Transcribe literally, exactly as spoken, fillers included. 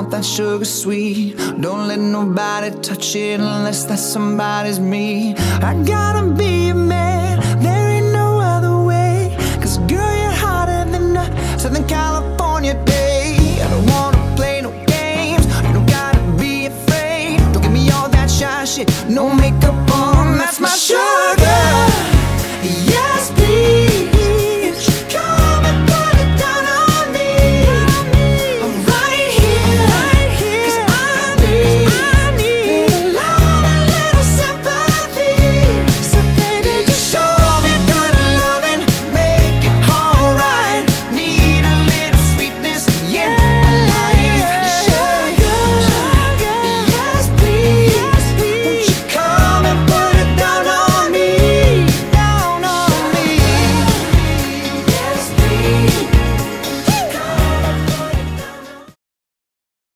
want that sugar sweet. Don't let nobody touch it unless that somebody's me. I gotta be a man, there ain't no other way. Cause girl, you're hotter than a Southern California day. I don't wanna play no games, you don't gotta be afraid. Don't give me all that shy shit, no make